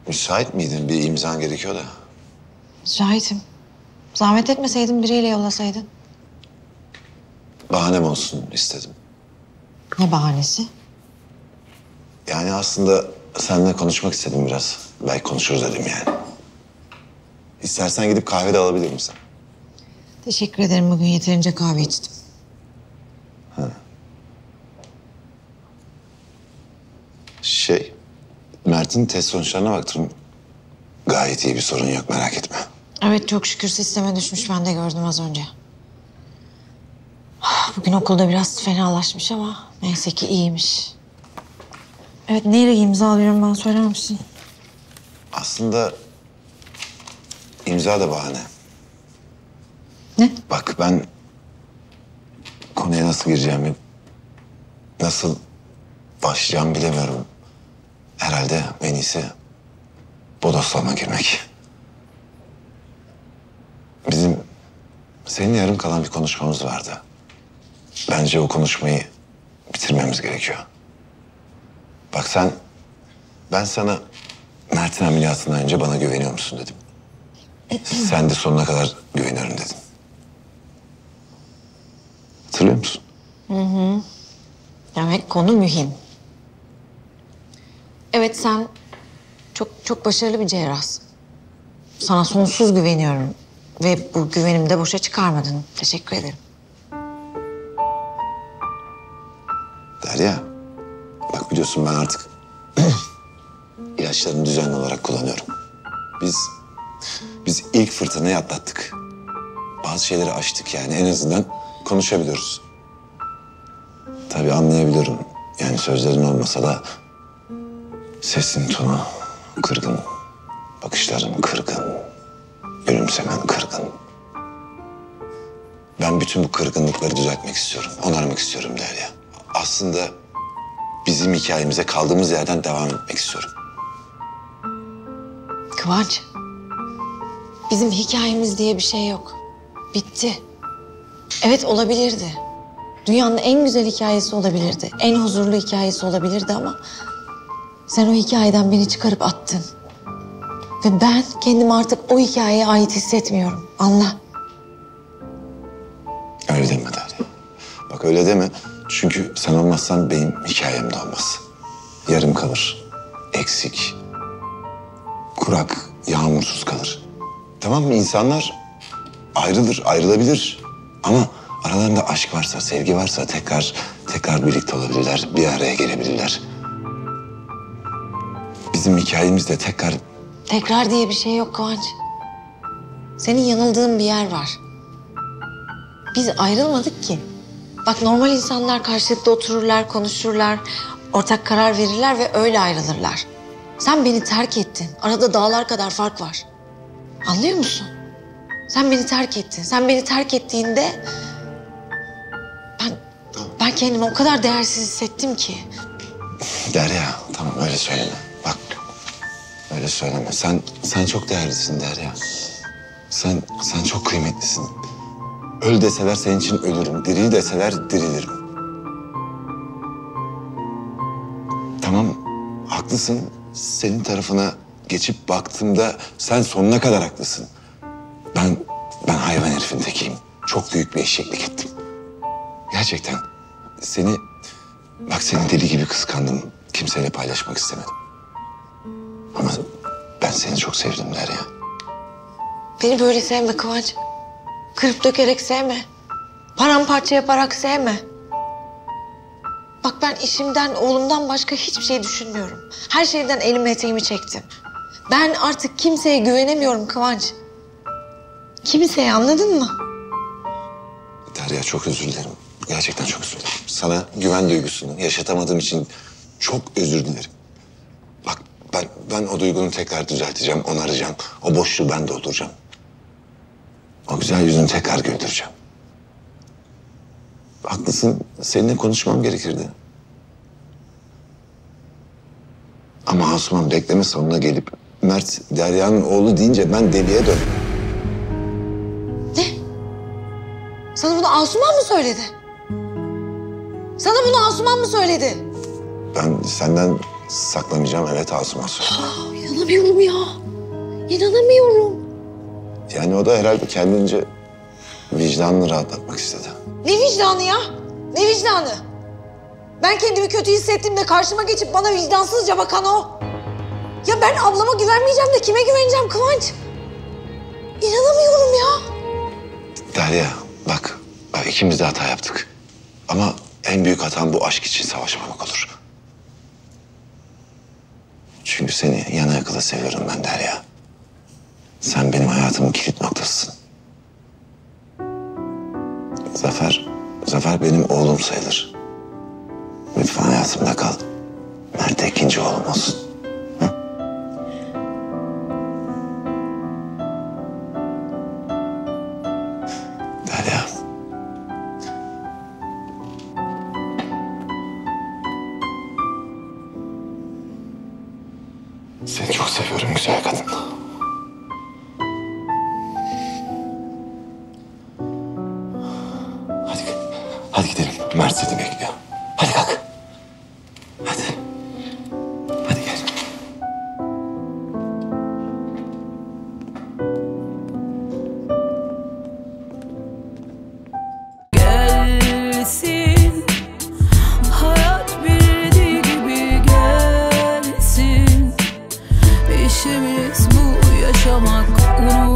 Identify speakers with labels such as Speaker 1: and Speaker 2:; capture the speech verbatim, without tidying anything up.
Speaker 1: Müsait miydin? Bir imzan gerekiyor da.
Speaker 2: Müsaitim. Zahmet etmeseydin biriyle yollasaydın.
Speaker 1: Bahanem olsun istedim.
Speaker 2: Ne bahanesi?
Speaker 1: Yani aslında seninle konuşmak istedim biraz. Belki konuşuruz dedim yani. İstersen gidip kahve de alabilir misin?
Speaker 2: Teşekkür ederim. Bugün yeterince kahve içtim.
Speaker 1: Şey, Mert'in test sonuçlarına baktım. Gayet iyi, bir sorun yok, merak etme.
Speaker 2: Evet, çok şükür sisteme düşmüş. Ben de gördüm az önce. Bugün okulda biraz fenalaşmış ama neyse ki iyiymiş. Evet, nereye imzalıyorum ben, söyler misin?
Speaker 1: Aslında imza da bahane.
Speaker 2: Ne?
Speaker 1: Bak ben konuya nasıl gireceğimi, nasıl başlayacağımı bilemiyorum. Herhalde en iyisi bodoslama girmek. Bizim senin yarım kalan bir konuşmamız vardı. Bence o konuşmayı bitirmemiz gerekiyor. Bak sen, ben sana Mert'in ameliyatından önce bana güveniyor musun dedim. Sen de sonuna kadar güveniyorum dedin. Hatırlıyor musun?
Speaker 2: Hı hı. Demek konu mühim. Evet, sen çok çok başarılı bir cerrahsın. Sana sonsuz güveniyorum. Ve bu güvenimi de boşa çıkarmadın. Teşekkür ederim.
Speaker 1: Derya, bak biliyorsun ben artık ilaçlarımı düzenli olarak kullanıyorum. Biz, biz ilk fırtınayı atlattık. Bazı şeyleri aştık yani, en azından konuşabiliyoruz. Tabii anlayabiliyorum. Yani sözlerin olmasa da sesin tonu kırgın, bakışların kırgın, gülümsemen kırgın. Ben bütün bu kırgınlıkları düzeltmek istiyorum, onarmak istiyorum Derya. Aslında bizim hikayemize kaldığımız yerden devam etmek istiyorum.
Speaker 2: Kıvanç, bizim hikayemiz diye bir şey yok. Bitti. Evet, olabilirdi. Dünyanın en güzel hikayesi olabilirdi. En huzurlu hikayesi olabilirdi ama sen o hikayeden beni çıkarıp attın. Ve ben kendimi artık o hikayeye ait hissetmiyorum. Anla.
Speaker 1: Öyle deme Derya. Bak öyle deme. Çünkü sen olmazsan benim hikayem de olmaz. Yarım kalır. Eksik. Kurak, yağmursuz kalır. Tamam mı? İnsanlar ayrılır, ayrılabilir. Ama aralarında aşk varsa, sevgi varsa tekrar tekrar birlikte olabilirler, bir araya gelebilirler. Bizim hikayemiz de tekrar...
Speaker 2: Tekrar diye bir şey yok Kıvanç. Senin yanıldığın bir yer var. Biz ayrılmadık ki. Bak, normal insanlar karşılıklı otururlar, konuşurlar, ortak karar verirler ve öyle ayrılırlar. Sen beni terk ettin. Arada dağlar kadar fark var. Anlıyor musun? Sen beni terk ettin. Sen beni terk ettiğinde ben ben kendimi o kadar değersiz hissettim ki.
Speaker 1: Derya, tamam öyle söyleme. Bak, öyle söyleme. Sen sen çok değerlisin Derya. Sen sen çok kıymetlisin. Öl deseler senin için ölürüm. Diril deseler dirilirim. Tamam, haklısın. Senin tarafına geçip baktığımda sen sonuna kadar haklısın. Ben ben hayvan herifin tekiyim. Çok büyük bir eşeklik ettim. Gerçekten seni, bak seni deli gibi kıskandım. Kimseyle paylaşmak istemedim. Ama ben seni çok sevdim Derya.
Speaker 2: Beni böyle sevme Kıvanç. Kırıp dökerek sevme. Paramparça yaparak sevme. Bak, ben işimden, oğlumdan başka hiçbir şey düşünmüyorum. Her şeyden elimi eteğimi çektim. Ben artık kimseye güvenemiyorum Kıvanç. Kimseye, anladın mı?
Speaker 1: Derya, çok özür dilerim. Gerçekten çok özür dilerim. Sana güven duygusunu yaşatamadığım için çok özür dilerim. Bak ben ben o duygunu tekrar düzelteceğim, onaracağım. O boşluğu ben dolduracağım. O güzel yüzünü tekrar güldüreceğim. Haklısın, seninle konuşmam gerekirdi. Ama Asuman bekleme sonuna gelip Mert Derya'nın oğlu deyince ben deliye döndüm.
Speaker 2: Ne? Sana bunu Asuman mı söyledi? Sana bunu Asuman mı söyledi?
Speaker 1: Ben senden saklamayacağım, evet Asuman söyle.
Speaker 2: Ah, İnanamıyorum ya. İnanamıyorum.
Speaker 1: Yani o da herhalde kendince vicdanını rahatlatmak istedi.
Speaker 2: Ne vicdanı ya? Ne vicdanı? Ben kendimi kötü hissettiğimde karşıma geçip bana vicdansızca bakan o. Ya ben ablama güvenmeyeceğim de kime güveneceğim Kıvanç? İnanamıyorum ya.
Speaker 1: Derya bak, bak ikimiz de hata yaptık. Ama en büyük hatam bu aşk için savaşmamak olur. Çünkü seni yana yakıla seviyorum ben Derya. Sen benim hayatımın kilit noktasısın. Zafer, Zafer benim oğlum sayılır. Lütfen hayatımda kal. Mert de ikinci oğlum olsun. Hı? Derya. Seni çok seviyorum güzel kadın. Hadi, hadi gidelim. Mert seni bekliyor. Hadi kalk. Hadi. Hadi gel.
Speaker 3: Gelsin, hayat bildiği gibi gelsin. İşimiz bu yaşamak, unut.